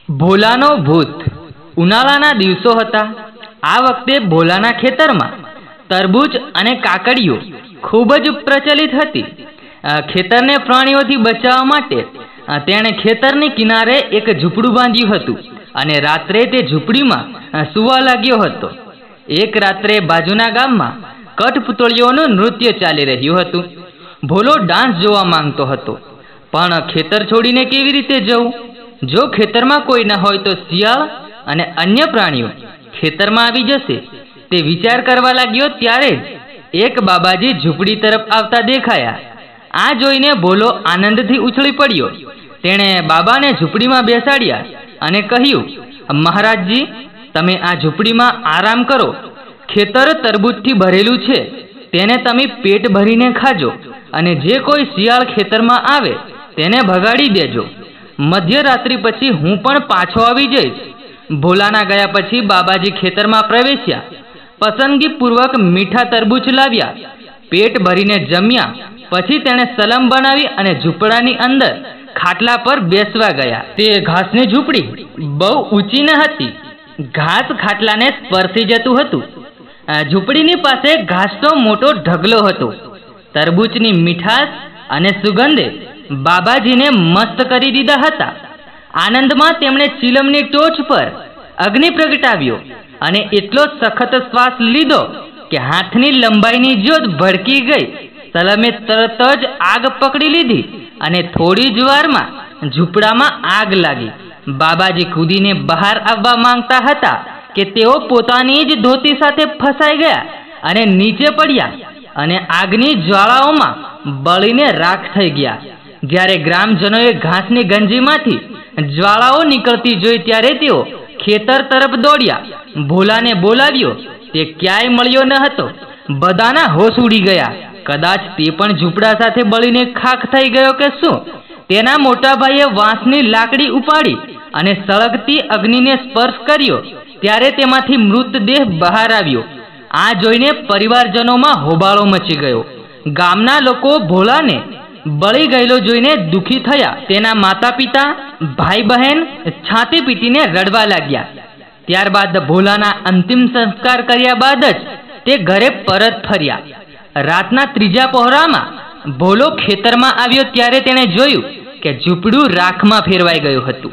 ભોલાનો ભૂત. ઉનાળાના દિવસો હતા. આ વખતે ભોલાના ખેતરમાં તરબૂચ અને કાકડીઓ ખૂબ જ પ્રચલિત હતી. ખેતરને પ્રાણીઓથી બચાવવા માટે તેણે ખેતરની કિનારે એક ઝૂંપડું બાંધ્યું હતું અને રાત્રે તે ઝૂંપડીમાં સૂવા લાગ્યો હતો. એક રાત્રે બાજુના ગામમાં કઠપુતળીઓનું નૃત્ય ચાલી રહ્યું હતું. ભોલો ડાન્સ જોવા માંગતો હતો, પણ ખેતર છોડીને કેવી રીતે જવું? જો ખેતરમાં કોઈ ન હોય તો શિયાળ અને અન્ય પ્રાણીઓ ખેતરમાં આવી જશે. તે વિચાર કરવા લાગ્યો ત્યારે જ એક બાબાજી ઝૂંપડી તરફ આવતા દેખાયા. આ જોઈને ભોલો આનંદથી ઉછળી પડ્યો. તેણે બાબાને ઝૂંપડીમાં બેસાડ્યા અને કહ્યું, મહારાજજી, તમે આ ઝૂંપડીમાં આરામ કરો. ખેતર તરબૂચથી ભરેલું છે, તેને તમે પેટ ભરીને ખાજો અને જે કોઈ શિયાળ ખેતરમાં આવે તેને ભગાડી દેજો. મધ્યરાત્રિ પછી હું પણ પાછો આવી જઈશ. ભોલાના ગયા પછી બાબાજી ખેતરમાં પ્રવેશ્યા. પસંદગીપૂર્વક મીઠા તરબૂચ લાવ્યા. પેટ ભરીને જમ્યા. પછી તેણે સલમ બનાવી અને ઝૂંપડાની અંદર ખાટલા પર બેસવા ગયા. તે ઘાસની ઝૂંપડી બહુ ઊંચી ન હતી. ઘાસ ખાટલાને સ્પર્શી જતું હતું. ઝૂંપડીની પાસે ઘાસનો મોટો ઢગલો હતો. તરબૂચની મીઠાશ અને સુગંધે બાબાજીને મસ્ત કરી દીધા હતા. આનંદમાં તેમણે ચીલમની ટોચ પર અગ્નિ પ્રગટાવ્યો અને એટલો સખત શ્વાસ લીધો કે હાથની લંબાઈની જ્યોત ભડકી ગઈ. સલમે તરત જ આગ પકડી લીધી અને થોડી જ વારમાં ઝૂંપડામાં આગ લાગી. બાબાજી કૂદીને બહાર આવવા માંગતા હતા કે તેઓ પોતાની જ ધોતી સાથે ફસાઈ ગયા અને નીચે પડ્યા અને આગની જ્વાળાઓમાં બળીને રાખ થઈ ગયા. જ્યારે ગ્રામજનોએ ઘાસની ગંજીમાંથી જ્વાળાઓ નીકળતી જોઈ ત્યારે તેઓ ખેતર તરફ દોડ્યા. ભોલાને બોલાવ્યો. તે ક્યાંય મળ્યો ન હતો. બધાના હોશ ઉડી ગયા. કદાચ તે પણ ઝૂંપડા સાથે બળીને ખાખ થઈ ગયો કે શું? તેના મોટા ભાઈએ વાંસની લાકડી ઉપાડી અને સળગતી અગ્નિને સ્પર્શ કર્યો ત્યારે તેમાંથી મૃતદેહ બહાર આવ્યો. આ જોઈને પરિવારજનોમાં હોબાળો મચી ગયો. ગામના લોકો ભોલાને બળી ગયેલો જોઈને દુઃખી થયા. તેના માતા પિતા, ભાઈ બહેન છાતી પીટીને રડવા લાગ્યા. ત્યારબાદ ભોલાના અંતિમ સંસ્કાર કર્યા બાદ જ તે ઘરે પરત ફર્યા. રાતના ત્રીજા પહોરામાં ભોલો ખેતરમાં આવ્યો ત્યારે તેણે જોયું કે ઝૂંપડું રાખમાં ફેરવાઈ ગયું હતું.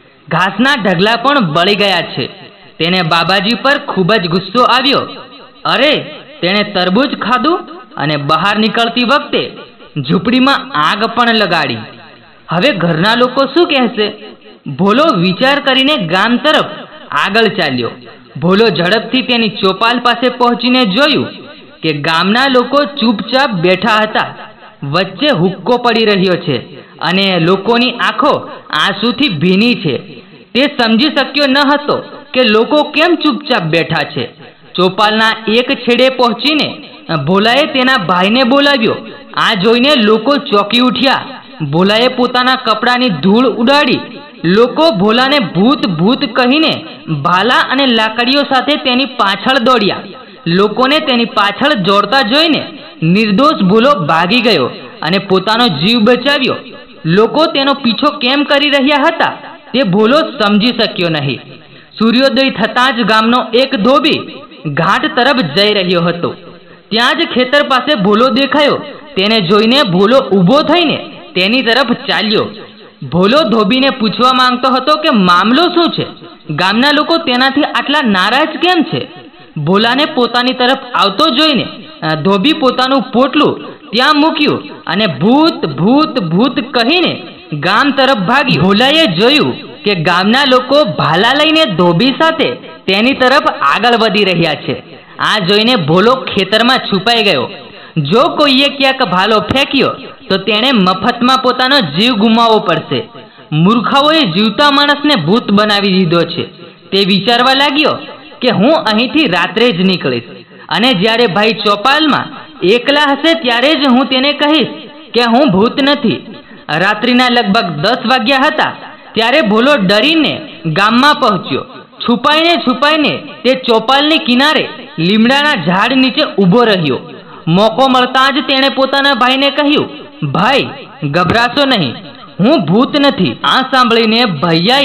ઘાસના ઢગલા પણ બળી ગયા છે. તેને બાબાજી પર ખૂબ જ ગુસ્સો આવ્યો. અરે, તેણે તરબૂચ ખાધું અને બહાર નીકળતી વખતે ઝૂંપડીમાં આગ પણ લગાડી. હવે ઘરના લોકો શું કહેશે? ભોલો વિચાર કરીને ગામ તરફ આગળ ચાલ્યો. ભોલો ઝડપથી તેની ચોપાલ પાસે પહોંચીને જોયું કે ગામના લોકો ચૂપચાપ બેઠા હતા. વચ્ચે હુક્કો પડી રહ્યો છે અને લોકોની આંખો આંસુથી ભીની છે. તે સમજી શક્યો ન હતો કે લોકો કેમ ચૂપચાપ બેઠા છે. ચોપાલના એક છેડે પહોંચીને ભોલાએ તેના ભાઈને બોલાવ્યો. આ જોઈને લોકો ચોંકી ઉઠ્યા. ભોલાએ પોતાના કપડાની ધૂળ ઉડાડી. લોકો ભોલાને ભૂત ભૂત કહીને ભાલા અને લાકડીઓ સાથે તેની પાછળ દોડ્યા. લોકોને તેની પાછળ દોડતા જોઈને નિર્દોષ ભોલો ભાગી ગયો અને પોતાનો જીવ બચાવ્યો. લોકો તેનો પીછો કેમ કરી રહ્યા હતા તે ભોલો સમજી શક્યો નહીં. સૂર્યોદય થતાં જ ગામનો એક ધોબી ઘાટ તરફ જઈ રહ્યો હતો. ત્યાં જ ખેતર પાસે ભોલો દેખાયો. તેને જોઈને ભોલો ઊભો થઈને તેની તરફ ચાલ્યો. ભોલો ધોબીને પૂછવા માંગતો હતો કે મામલો શું છે? ગામના લોકો તેનાથી આટલા નારાજ કેમ છે? ભોલાને પોતાની તરફ આવતો જોઈને ધોબી પોતાનું પોટલું ત્યાં મૂક્યું અને ભૂત ભૂત ભૂત કહીને ગામ તરફ ભાગ્યો. ભોલાએ જોયું કે ગામના લોકો ભાલા લઈને ધોબી સાથે તેની તરફ આગળ વધી રહ્યા છે. આ જોઈને ભોલો ખેતરમાં છુપાઈ ગયો. જો કોઈએ ક્યાંક ભાલો ફેંક્યો તો તેણે મફતમાં પોતાનો જીવ ગુમાવવો પડશે. મૂર્ખાઓએ જીવતા માણસને ભૂત બનાવી દીધો છે. તે વિચારવા લાગ્યો કે હું અહીંથી રાત્રે જ નીકળીશ અને જ્યારે ભાઈ ચોપાલમાં એકલા હશે ત્યારે જ હું તેને કહીશ કે હું ભૂત નથી. રાત્રિના લગભગ 10 વાગ્યા હતા ત્યારે ભોલો ડરીને ગામમાં પહોંચ્યો. છુપાઈને તે ચોપાલની કિનારે લીમડાના ઝાડ નીચે ઊભો રહ્યો. મોકો મળતા જ તેણે પોતાના ભાઈને કહ્યું, ભાઈ, ગભરાશો નહીં, હું ભૂત નથી. આ સાંભળીને ભૈયાએ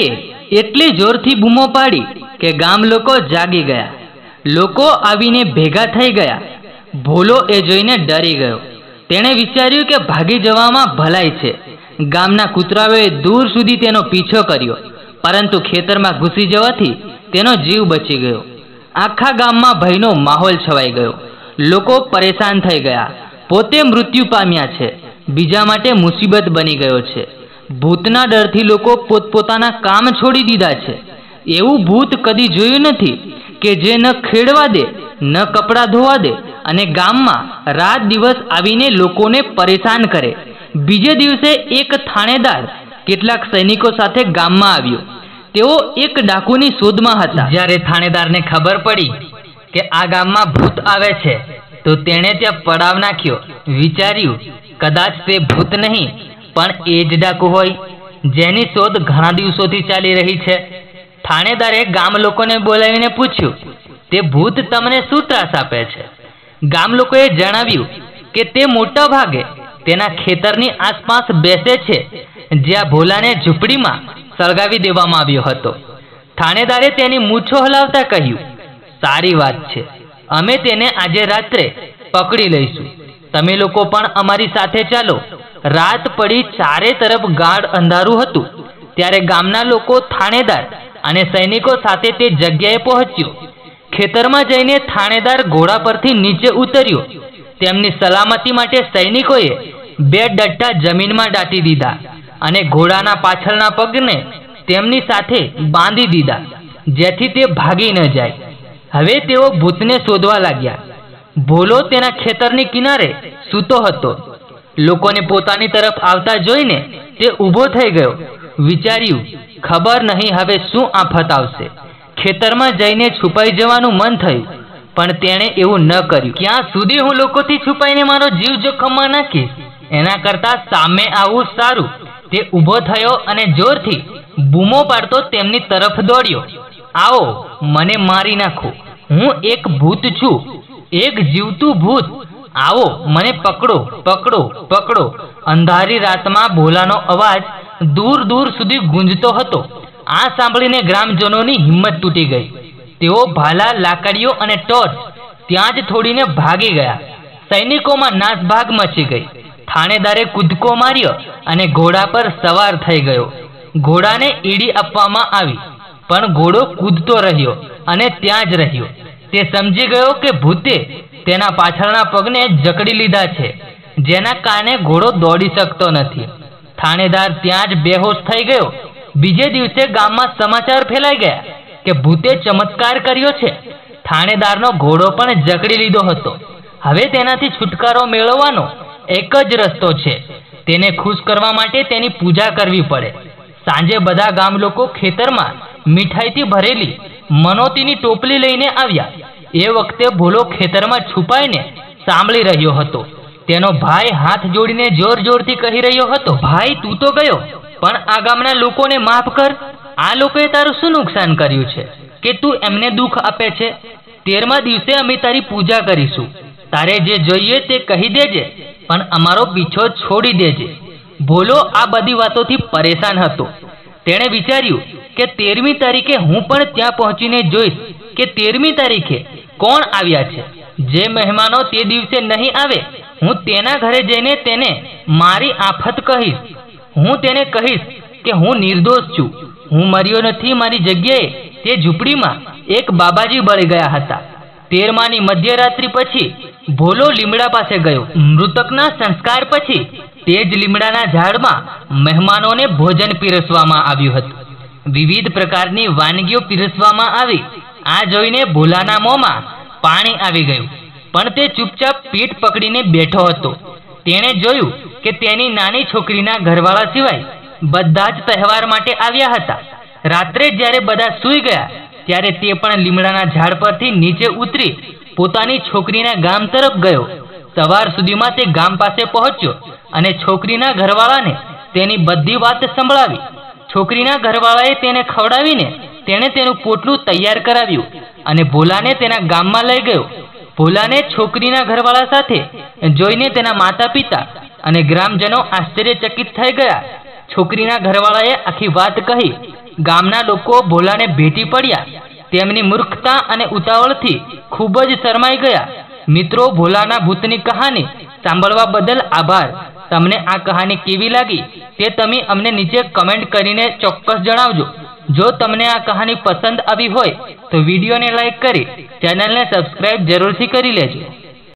એટલી જોરથી બૂમો પાડી કે ગામ લોકો જાગી ગયા. લોકો આવીને ભેગા થઈ ગયા. ભોલો એ જોઈને ડરી ગયો. તેણે વિચાર્યું કે ભાગી જવામાં ભલાઈ છે. ગામના કૂતરાઓએ દૂર સુધી તેનો પીછો કર્યો, પરંતુ ખેતરમાં ઘૂસી જવાથી તેનો જીવ બચી ગયો. આખા ગામમાં ભયનો માહોલ છવાઈ ગયો. લોકો પરેશાન થઈ ગયા. પોતે મૃત્યુ પામ્યા છે, બીજા માટે મુસીબત બની ગયો છે. ભૂતના ડરથી લોકો પોતપોતાના કામ છોડી દીધા છે. એવું ભૂત કદી જોયું નથી કે જે ન ખેડવા દે, ન કપડાં ધોવા દે અને ગામમાં રાત દિવસ આવીને લોકોને પરેશાન કરે. બીજે દિવસે એક થાણેદાર કેટલાક સૈનિકો સાથે ગામમાં આવ્યો. તેઓ એક ડાકુની શોધમાં હતા. જ્યારે થાણેદારને ખબર પડી કે આ ગામમાં ભૂત આવે છે તો તેણે ત્યાં પડાવ નાખ્યો. વિચાર્યું, કદાચ તે ભૂત નહીં પણ એ જ ડાકુ હોય જેની શોધ ઘણા દિવસોથી ચાલી રહી છે. થાણેદારે ગામ લોકોને બોલાવીને પૂછ્યું, તે ભૂત તમને શું ત્રાસ આપે છે? ગામ લોકોએ જણાવ્યું કે તે મોટા ભાગે તેના ખેતરની આસપાસ બેસે છે, જ્યાં ભોલાને ઝૂંપડીમાં સળગાવી દેવામાં આવ્યો હતો. થાણેદારે તેની મૂછો હલાવતા કહ્યું, સારી વાત છે, અમે તેને આજે રાત્રે પકડી લઈશું. તમે લોકો પણ અમારી સાથે ચાલો. રાત પડી, ચારે તરફ ગાઢ અંધારું હતું. ત્યારે ગામના લોકો થાણેદાર અને સૈનિકો સાથે તે જગ્યાએ પહોંચ્યો. ખેતરમાં જઈને થાણેદાર ઘોડા પરથી નીચે ઉતર્યો. તેમની સલામતી માટે સૈનિકોએ 2 ડટ્ટા જમીનમાં દાટી દીધા અને ઘોડાના પાછળના પગને તેમની સાથે બાંધી દીધા, જેથી તે ભાગી ન જાય. હવે તેઓ ભૂતને શોધવા લાગ્યા. ભોલો તેના ખેતરની કિનારે સૂતો હતો. લોકોને પોતાની તરફ આવતા જોઈને તે ઊભો થઈ ગયો. વિચાર્યું, ખબર નહીં હવે શું આફત આવશે. ખેતરમાં જઈને છુપાઈ જવાનું મન થયું, પણ તેણે એવું ન કર્યું. ક્યાં સુધી હું લોકોથી છુપાઈને મારો જીવ જોખમમાં નાખીશ? એના કરતાં સામે આવવું સારું. તે ઊભો થયો અને જોરથી બૂમો પાડતો તેમની તરફ દોડ્યો. આવો, મને મારી નાખો. હું એક ભૂત છું, એક જીવતું ભૂત. આવો, મને પકડો, પકડો, પકડો. અંધારી રાતમાં ભોલાનો અવાજ દૂર દૂર સુધી ગુંજતો હતો. આ સાંભળીને ગ્રામજનોની હિંમત તૂટી ગઈ. તેઓ ભાલા, લાકડીઓ અને ટોર્ચ ત્યાં જ છોડીને ભાગી ગયા. સૈનિકોમાં નાસભાગ મચી ગઈ. થાણેદારે કૂદકો માર્યો અને ઘોડા પર સવાર થઈ ગયો. ઘોડાને ઈડી આપવામાં આવી, પણ ઘોડો કૂદતો રહ્યો અને ત્યાં જ રહ્યો. તે સમજી ગયો કે ભૂતે તેના પાછળના પગને જકડી લીધા છે, જેના કારણે ઘોડો દોડી શકતો નથી. થાણેદાર ત્યાં જ બેહોશ થઈ ગયો. બીજે દિવસે ગામમાં સમાચાર ફેલાઈ ગયા કે ભૂતે ચમત્કાર કર્યો છે. થાણેદારનો ઘોડો પણ જકડી લીધો હતો. હવે તેનાથી છુટકારો મેળવવાનો એક જ રસ્તો છે. તેને ખુશ કરવા માટે તેની પૂજા કરવી પડે. સાંજે બધા ગામ લોકો ખેતરમાં મીઠાઈથી ભરેલી મનોતીની ટોપલી લઈને આવ્યા. એ વખતે ભોલો ખેતરમાં છુપાઈને સાંભળી રહ્યો હતો. તેનો ભાઈ હાથ જોડીને જોર જોરથી કહી રહ્યો હતો, ભાઈ, તું તો ગયો, પણ આ ગામના લોકોને માફ કર. આ લોકોએ તારું શું નુકસાન કર્યું છે કે તું એમને દુઃખ આપે છે? 13મા દિવસે અમે તારી પૂજા કરીશું. તારે જે જોઈએ તે કહી દેજે, પણ અમારો પીછો છોડી દેજે. ભોલો આ બધી વાતોથી પરેશાન હતો. તેણે વિચાર્યું કે 13મી તારીખે હું પણ ત્યાં પહોંચીને જોઈશ કે 13મી તારીખે કોણ આવ્યા છે. જે મહેમાનો તે દિવસે નહીં આવે, હું તેના ઘરે જઈને તેને મારી આફત કહીશ. હું તેને કહીશ કે હું નિર્દોષ છું, હું મર્યો નથી. મારી જગ્યાએ તે ઝૂંપડીમાં એક બાબાજી બળી ગયા હતા. 13માની મધ્યરાત્રિ પછી ભોલો લીમડા પાસે ગયો. મૃતકના સંસ્કાર પછી તે જ લીમડાના ઝાડમાં મહેમાનોને ભોજન પીરસવામાં આવ્યું હતું. વિવિધ પ્રકારની વાનગીઓ પીરસવામાં આવી. આ જોઈને ભોલાના મોંમાં પાણી આવી ગયું, પણ તે ચૂપચાપ પીઠ પકડીને બેઠો હતો. તેણે જોયું કે તેની નાની છોકરીના ઘરવાળા સિવાય બધા જ તહેવાર માટે આવ્યા હતા. રાત્રે જ્યારે બધા સૂઈ ગયા ત્યારે તે પણ લીમડાના ઝાડ પરથી નીચે ઉતરી પોતાની છોકરીના ગામ તરફ ગયો. સવાર સુધીમાં તે ગામ પાસે પહોંચ્યો અને છોકરીના ઘરવાળાને તેની બધી વાત સંભળાવી. છોકરીના ઘરવાળાએ તેને ખવડાવીને તેણે તેનું પોટલું તૈયાર કરાવ્યું અને ભોલાને તેના ગામમાં લઈ ગયો. ભોલાને છોકરીના ઘરવાળા સાથે જોઈને તેના માતા પિતા અને ગ્રામજનો આશ્ચર્યચકિત થઈ ગયા. છોકરીના ઘરવાળાએ આખી વાત કહી. ગામના લોકો ભોલાને ભેટી પડ્યા. તેમની મૂર્ખતા અને ઉતાવળથી ખૂબ જ શરમાઈ ગયા. મિત્રો, ભોલાના ભૂતની કહાની સાંભળવા બદલ આભાર. તમને આ કહાની કેવી લાગી તે તમે અમને નીચે કમેન્ટ કરીને ચોક્કસ જણાવજો. જો તમને આ કહાની પસંદ આવી હોય તો વિડીયોને લાઈક કરી ચેનલને સબસ્ક્રાઈબ જરૂરથી કરી લેજો.